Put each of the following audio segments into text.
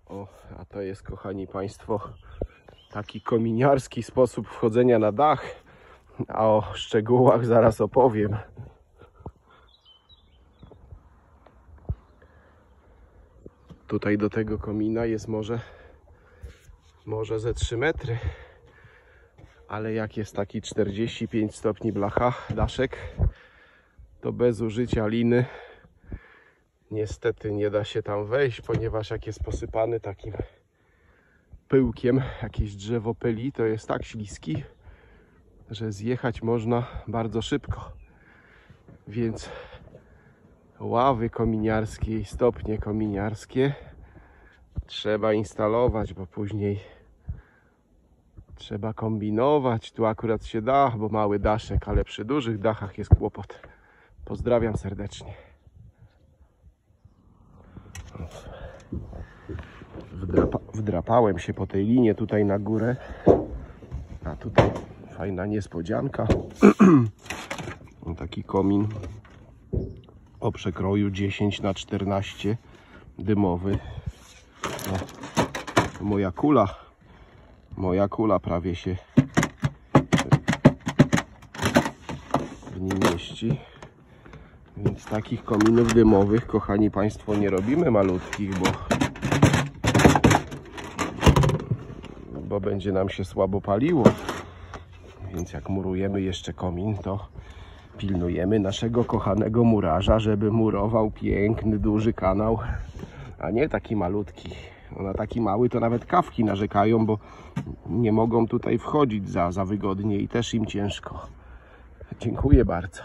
O, a to jest, kochani Państwo, taki kominiarski sposób wchodzenia na dach, a o szczegółach zaraz opowiem. Tutaj do tego komina jest może ze 3 metry, ale jak jest taki 45 stopni blacha, daszek, to bez użycia liny niestety nie da się tam wejść, ponieważ jak jest posypany takim pyłkiem, jakieś drzewo pyli, to jest tak śliski, że zjechać można bardzo szybko. Więc ławy kominiarskie i stopnie kominiarskie trzeba instalować, bo później trzeba kombinować. Tu akurat się da, bo mały daszek, ale przy dużych dachach jest kłopot. Pozdrawiam serdecznie. Wdrapałem się po tej linie tutaj na górę, a tutaj fajna niespodzianka. Taki komin o przekroju 10×14 dymowy. No, moja kula prawie się w nim mieści. Więc takich kominów dymowych, kochani Państwo, nie robimy malutkich, bo będzie nam się słabo paliło. Więc jak murujemy jeszcze komin, to pilnujemy naszego kochanego murarza, żeby murował piękny, duży kanał, a nie taki malutki. Na taki mały to nawet kawki narzekają, bo nie mogą tutaj wchodzić za wygodnie i też im ciężko. Dziękuję bardzo.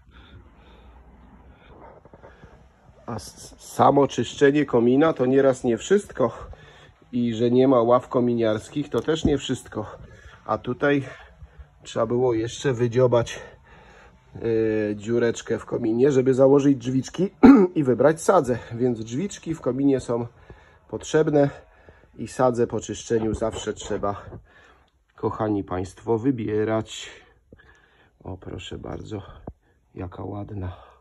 A samo czyszczenie komina to nieraz nie wszystko. I że nie ma ław kominiarskich, to też nie wszystko. A tutaj trzeba było jeszcze wydziobać dziureczkę w kominie, żeby założyć drzwiczki i wybrać sadzę. Więc drzwiczki w kominie są potrzebne i sadzę po czyszczeniu zawsze trzeba, kochani Państwo, wybierać. O, proszę bardzo, jaka ładna.